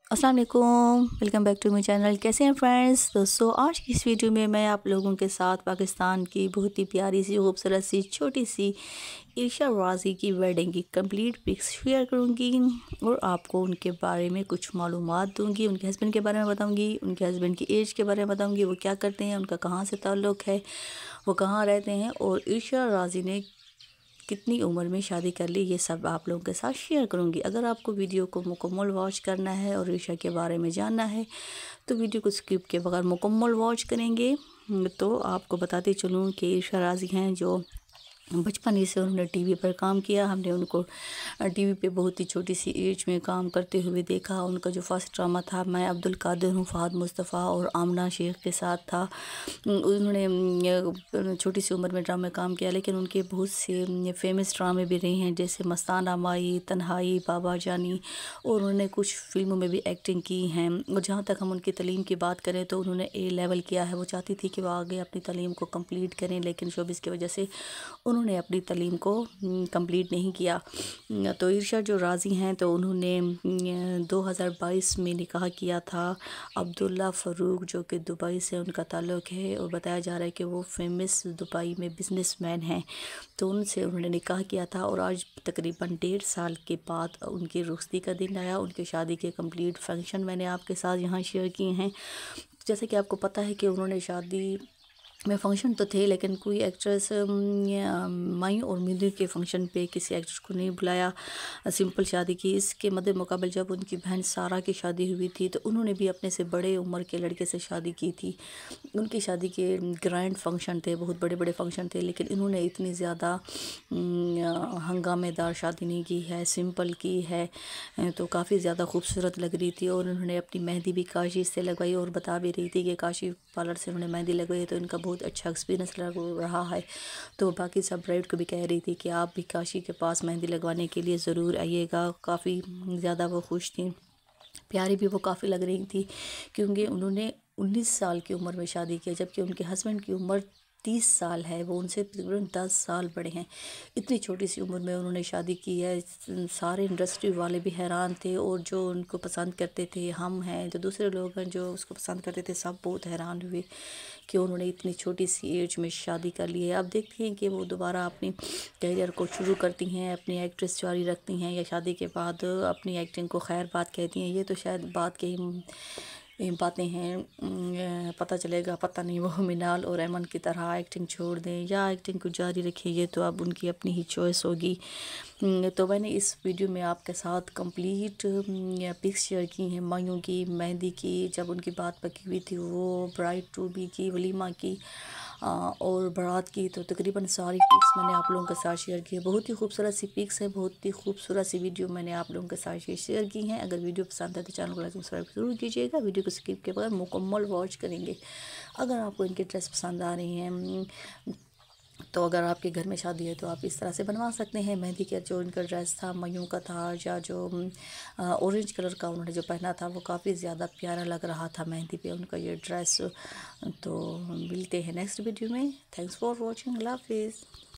अस्सलाम वालेकुम, welcome back to my channel. कैसे हैं फ्रेंड्स? दोस्तों, आज की इस वीडियो में मैं आप लोगों के साथ पाकिस्तान की बहुत ही प्यारी सी खूबसूरत सी छोटी सी ईशा राज़ी की वेडिंग की कंप्लीट पिक्स शेयर करूंगी और आपको उनके बारे में कुछ मालूमात दूंगी। उनके हस्बैंड के बारे में बताऊंगी, उनके हस्बैंड की एज के बारे में बताऊंगी, वो क्या करते हैं, उनका कहाँ से ताल्लुक़ है, वो कहाँ रहते हैं और ईशा राज़ी ने कितनी उम्र में शादी कर ली, ये सब आप लोगों के साथ शेयर करूंगी। अगर आपको वीडियो को मुकम्मल वॉच करना है और ईशा के बारे में जानना है तो वीडियो को स्किप के बगैर मुकम्मल वॉच करेंगे। तो आपको बताते चलूँ कि ईशा राज़ी हैं जो बचपन ही से उन्होंने टीवी पर काम किया। हमने उनको टीवी पे बहुत ही छोटी सी एज में काम करते हुए देखा। उनका जो फर्स्ट ड्रामा था मैं अब्दुल कादिर हूँ फ़हद मुस्तफ़ा और आमना शेख के साथ था। उन्होंने छोटी सी उम्र में ड्रामे काम किया, लेकिन उनके बहुत से फेमस ड्रामे भी रहे हैं जैसे मस्ताना माई, तन्हाई, बाबा जानी, और उन्होंने कुछ फिल्मों में भी एक्टिंग की हैं। और जहाँ तक हम उनकी तालीम की बात करें तो उन्होंने ए लेवल किया है। वो चाहती थी कि वो आगे अपनी तालीम को कंप्लीट करें, लेकिन शोबिस की वजह से उन्होंने अपनी तालीम को कंप्लीट नहीं किया। तो ईशा जो राज़ी हैं तो उन्होंने 2022 में निकाह किया था अब्दुल्ला फ़रूक, जो कि दुबई से उनका ताल्लुक़ है और बताया जा रहा है कि वो फेमस दुबई में बिजनेसमैन हैं। तो उनसे उन्होंने निकाह किया था और आज तकरीबन 1.5 साल के बाद उनकी रुखसती का दिन आया। उनकी शादी के कंप्लीट फंक्शन मैंने आपके साथ यहाँ शेयर किए हैं। जैसे कि आपको पता है कि उन्होंने शादी में फ़ंक्शन तो थे, लेकिन कोई एक्ट्रेस माई और मिली के फ़ंक्शन पे किसी एक्ट्रेस को नहीं बुलाया, सिंपल शादी की। इसके मद्देमुकाबल जब उनकी बहन सारा की शादी हुई थी तो उन्होंने भी अपने से बड़े उम्र के लड़के से शादी की थी। उनकी शादी के ग्रैंड फंक्शन थे, बहुत बड़े बड़े फंक्शन थे, लेकिन इन्होंने इतनी ज़्यादा हंगामेदार शादी नहीं की है, सिंपल की है। तो काफ़ी ज़्यादा खूबसूरत लग रही थी और उन्होंने अपनी मेहंदी भी काशी से लगवाई और बता भी रही थी कि काशी पार्लर से उन्होंने मेहंदी लगवाई तो इनका बहुत अच्छा एक्सपीरियंस रहा है। तो बाकी सब ब्राइड को भी कह रही थी कि आप भी काशी के पास मेहंदी लगवाने के लिए ज़रूर आइएगा। काफ़ी ज़्यादा वो खुश थी, प्यारी भी वो काफ़ी लग रही थी, क्योंकि उन्होंने 19 साल की उम्र में शादी की, जबकि उनके हस्बैंड की उम्र 30 साल है। वो उनसे तकरीबन 10 साल बड़े हैं। इतनी छोटी सी उम्र में उन्होंने शादी की है। सारे इंडस्ट्री वाले भी हैरान थे और जो उनको पसंद करते थे, हम हैं जो दूसरे लोग हैं जो उसको पसंद करते थे, सब बहुत हैरान हुए कि उन्होंने इतनी छोटी सी एज में शादी कर ली है। अब देखते हैं कि वो दोबारा अपनी करियर को शुरू करती हैं, अपनी एक्ट्रेस जारी रखती हैं, या शादी के बाद अपनी एक्टिंग को खैर बात कहती हैं। ये तो शायद बात के ही बातें हैं, पता चलेगा। पता नहीं वो मिनाल और अमन की तरह एक्टिंग छोड़ दें या एक्टिंग को जारी रखें, ये तो अब उनकी अपनी ही चॉइस होगी। तो मैंने इस वीडियो में आपके साथ कंप्लीट पिक्स शेयर की हैं मायूं की, मेहंदी की, जब उनकी बात पकी हुई थी, वो ब्राइड टू बी की, वलीमा की और बारात की। तो तकरीबन सारी पिक्स मैंने आप लोगों के साथ शेयर की है। बहुत ही खूबसूरत सी पिक्स है, बहुत ही खूबसूरत सी वीडियो मैंने आप लोगों के साथ शेयर की हैं। अगर वीडियो पसंद है तो चैनल को लाइक सब्सक्राइब ज़रूर कीजिएगा। वीडियो को स्किप के बगैर मुकम्मल वॉच करेंगे। अगर आपको इनके ड्रेस पसंद आ रही हैं तो अगर आपके घर में शादी है तो आप इस तरह से बनवा सकते हैं। मेहंदी का जो इनका ड्रेस था मयूं का था, या जो ऑरेंज कलर का उन्होंने जो पहना था वो काफ़ी ज़्यादा प्यारा लग रहा था मेहंदी पे उनका ये ड्रेस। तो मिलते हैं नेक्स्ट वीडियो में। Thanks for watching. अल्लाह हाफिज़।